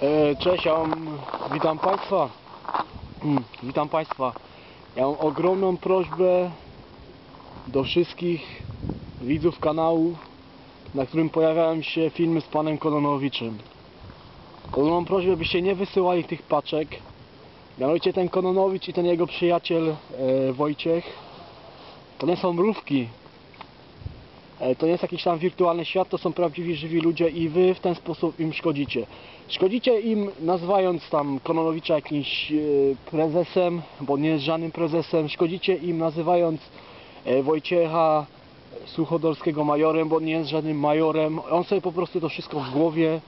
Cześć, witam Państwa. Witam Państwa. Ja mam ogromną prośbę do wszystkich widzów kanału, na którym pojawiają się filmy z panem Kononowiczem. Ogromną prośbę, byście nie wysyłali tych paczek. Mianowicie ten Kononowicz i ten jego przyjaciel Wojciech to nie są mrówki. To nie jest jakiś tam wirtualny świat, to są prawdziwi, żywi ludzie i wy w ten sposób im szkodzicie. Szkodzicie im, nazywając tam Kononowicza jakimś prezesem, bo nie jest żadnym prezesem. Szkodzicie im, nazywając Wojciecha Suchodolskiego majorem, bo nie jest żadnym majorem. On sobie po prostu to wszystko w głowie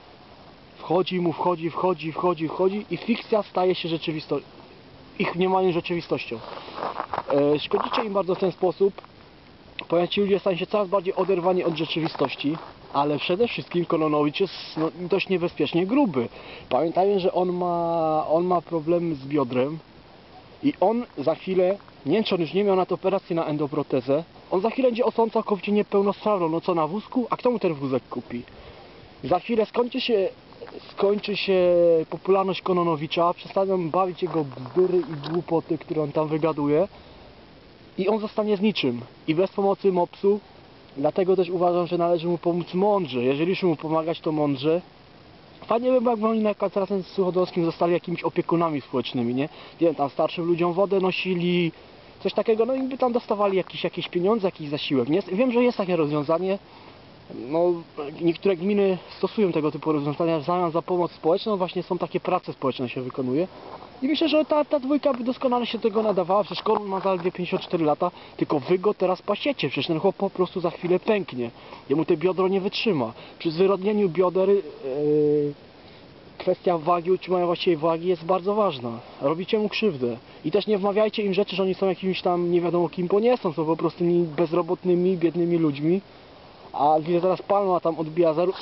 wchodzi i fikcja staje się rzeczywistością. Ich mniemanie rzeczywistością. Szkodzicie im bardzo w ten sposób, ponieważ ci ludzie stają się coraz bardziej oderwani od rzeczywistości, ale przede wszystkim Kononowicz jest dość niebezpiecznie gruby. Pamiętajmy, że on ma problem z biodrem i on za chwilę, nie wiem czy on już nie miał na to operacji na endoprotezę, on za chwilę będzie osobą całkowicie niepełnosprawną, no co na wózku? A kto mu ten wózek kupi? Za chwilę skończy się popularność Kononowicza, przestaną bawić jego bzdury i głupoty, które on tam wygaduje. I on zostanie z niczym i bez pomocy mopsu. Dlatego też uważam, że należy mu pomóc mądrze. Jeżeli już mu pomagać, to mądrze. Fajnie by było, jakby oni razem z Suchodolskim zostali jakimiś opiekunami społecznymi, nie? Nie wiem, tam starszym ludziom wodę nosili, coś takiego, no i by tam dostawali jakieś pieniądze, jakiś zasiłek, nie? Wiem, że jest takie rozwiązanie. No, niektóre gminy stosują tego typu rozwiązania w zamian za pomoc społeczną, właśnie są takie prace społeczne się wykonuje. I myślę, że ta dwójka by doskonale się do tego nadawała, przecież on ma zaledwie 54 lata, tylko wy go teraz pasiecie, przecież ten chłop po prostu za chwilę pęknie. Jemu te biodro nie wytrzyma. Przy zwyrodnieniu bioder kwestia wagi, utrzymania właściwej wagi jest bardzo ważna. Robicie mu krzywdę. I też nie wmawiajcie im rzeczy, że oni są jakimiś tam nie wiadomo kim, bo nie są po prostu bezrobotnymi, biednymi ludźmi. A widzę teraz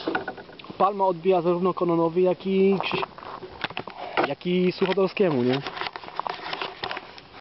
Palma odbija zarówno Kononowi, jak i Suchodolskiemu, nie?